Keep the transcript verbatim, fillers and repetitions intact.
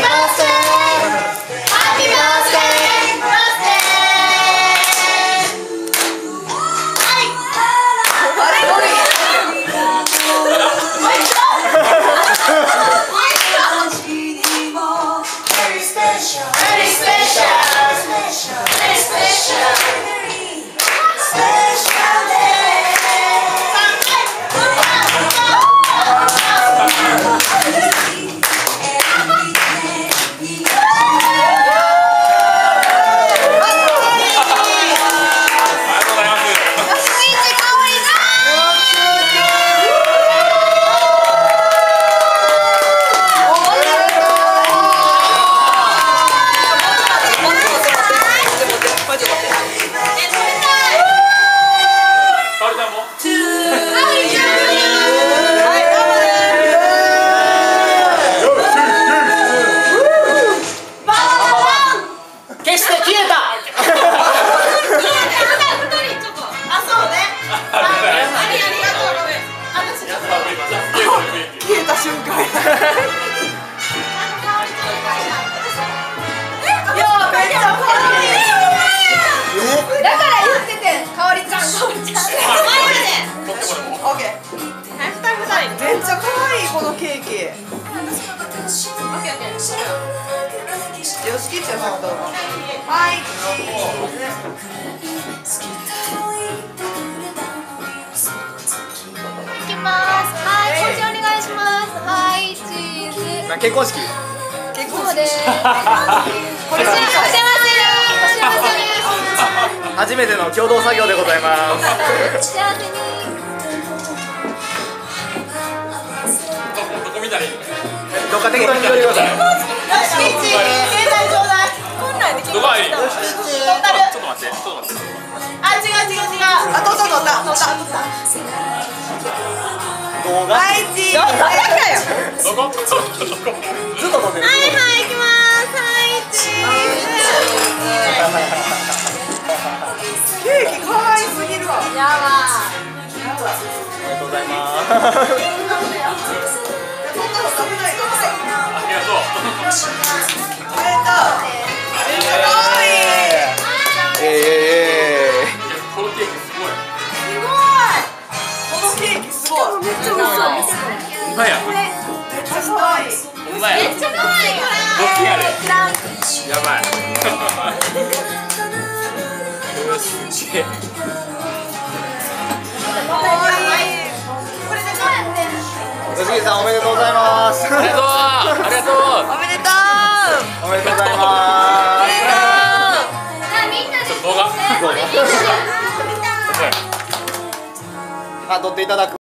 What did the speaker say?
消えた瞬間。いやめっちゃ可愛い。だから言ってて、かおりちゃん、かおりちゃん。オッケー。めっちゃ可愛いこのケーキ。よし切っちゃうさ、どうぞ。はい。 いきます。はい、こっちお願いします。はい、チーズ。 結婚式。 結婚そうです。お幸せに。お幸せに。 初めての共同作業でございます。 幸せに。 どこ見たらいいの？どっか適当に撮ってください。 よし、キッチン。携帯ちょうだい。こんなんできます。 どこがいい？ちょっトータル。 と待って、ちょっと待って。 あ、違う違う違う。あ、取った取った取った取った。 動画？ はい、チーズ。早くだよ。 どこ？どこ？ずっと撮ってる。 はいはい、行きます。はい、チーケーキ可愛すぎるわ。 ズ。やばおめでとうございます。 ありがとう。めっちゃ可愛い。 ええ。 このケーキすごい。このケーキすごい。めっちゃ美味しそう。 うまいや。 めっちゃ可愛い。 うまいや。 めっちゃ可愛い。 ごきある。やばい。よし。 可愛い。これでどうやって？ 吉木さんおめでとうございます。ありがとう。ありがとう。 おめでとう。 おめでとうございます。 みんなで動画。あ、撮っていただく。